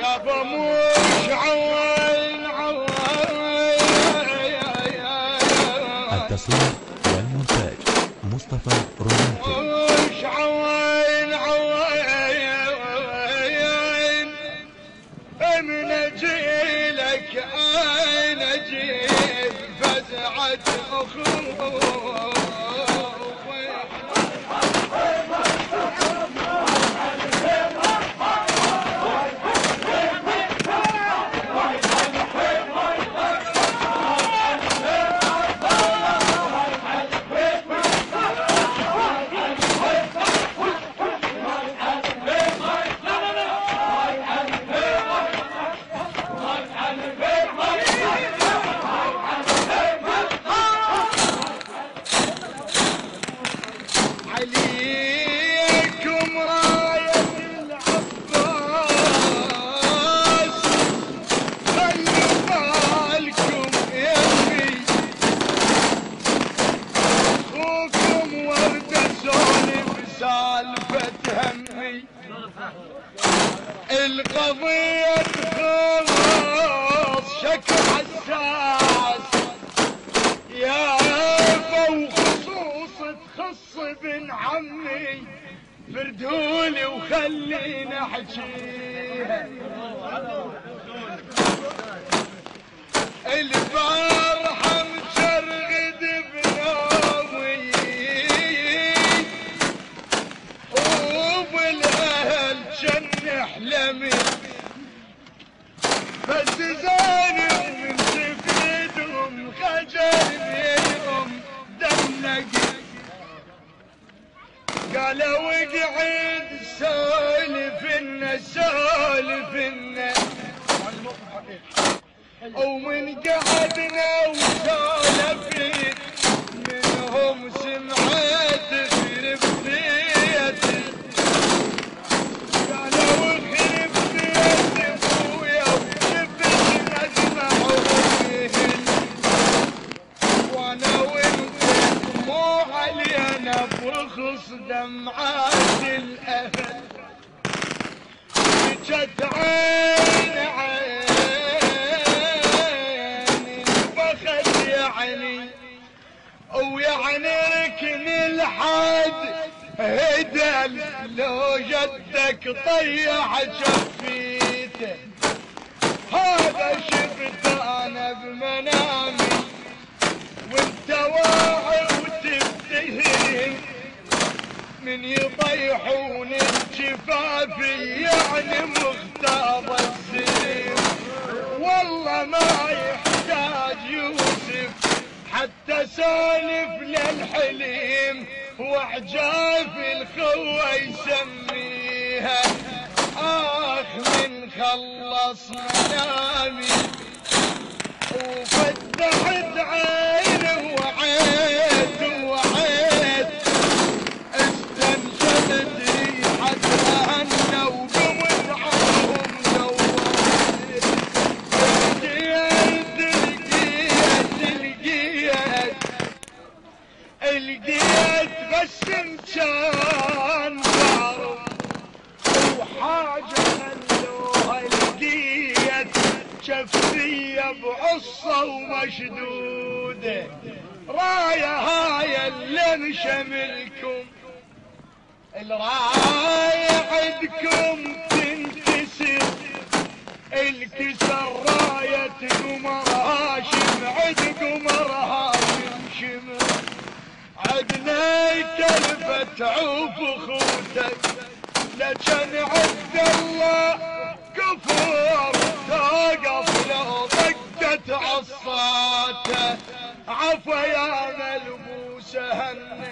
يابا مش عوين التصوير والمونتاج مصطفى رومانتي. مش عوين من اجيلك اين اجيل فزعة اخوك عليكم راية العباس خلوا بالكم يمي اخوكم وردة سولف سالفة همي القضية تخلص شكل حساس يا تخص ابن عمي فردولي وخلينا احكيها الفرحة مشرغد بنومي وبالاهل جن احلمي بس زاني من سفيدهم خجل بيهم دمك قالوا اقعد سولفنا ومن قعدنا وسولفت منهم سمعت خرب بيتي قالوا خرب بيت ابويا وشفت اسمعوا فيهن وانا وانت مو علينا برخص دمعات الاهل جت عين البخت يعني ويعني ركن الحد هدل لو جدك طيح جفيته هذا شفت انا بمنامي وانت واعي وتبتهل من يطيحون الجفافي يعني مغتاظ السليم والله ما يحتاج يوسف حتى سالف للحليم وعجاف الخوة يسميها اخ من خلص منامي وفتحت عينه وعيت استنشدت ريحتها وقمت عنهم نورت لقيت بس كان ضارب وحاجة خلوها لقيت شفية بعصة ومشدودة راية هاي اللي نشملكم الراية عندكم تنكسر الكسر راية قمر هاشم عد قمر هاشم شمر عدنا كلفة تعوف اخوتك لجن عبد الله كفور توقف لو ضقت عصاته عفا يا ملبوس هني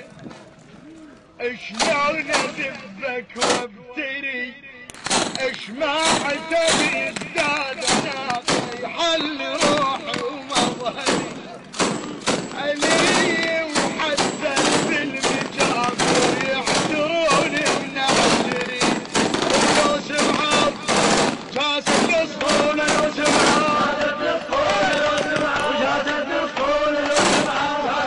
شلون اذبك وابتري ما عتبي ازداد انا يحل روحي ومظهري علي وحتى بالمجابر يحتروني من عشري ولو سمعت جاسد الصول لو سمعت وجاسد الصول لو سمعت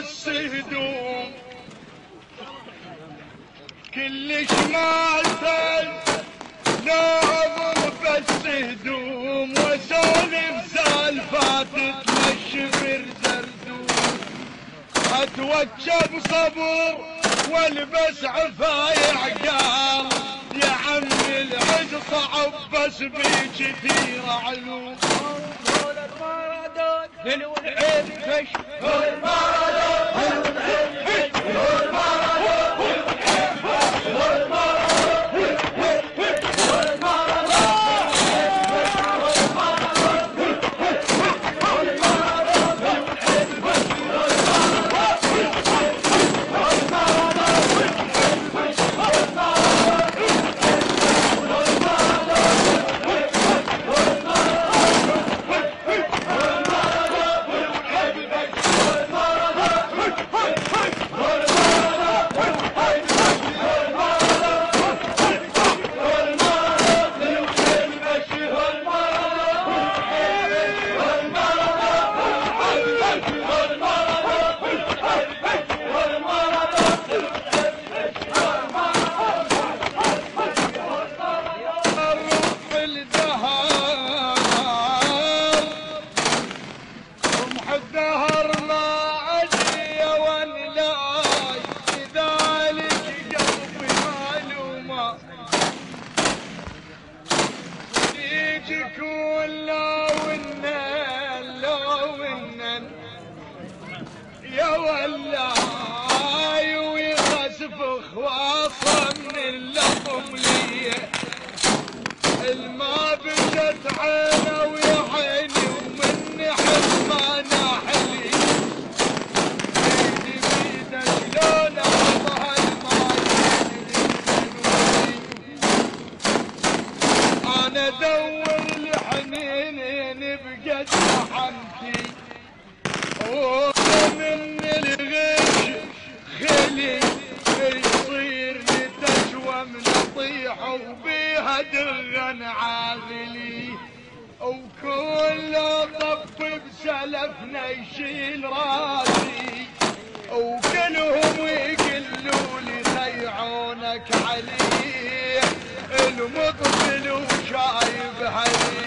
بس هدوم كلش معتل لا اظن بس هدوم واسولف سالفات تمشي زردوم اتوجب صبر والبس عفايع قال يا عمي العز صعب بس بي كثير علوم حلو العين فش حلو المرض حلو العين فش حلو المرض حلو المرض يا ولاي ويغسف خواصه من اللطم ليه الما بجت عينه ويا عيني ومن حرمانه حلي ايدي بيده شلون اعطها الماي انا ادور الحنين بقد رحمتي من الغش خلي يصير لتشوى من اطيح وبيها دغن عاذلي وكل طب بسلفنا يشيل راسي وكلهم يقلوا لي ضيعونك عليه المقبل وشايب هلي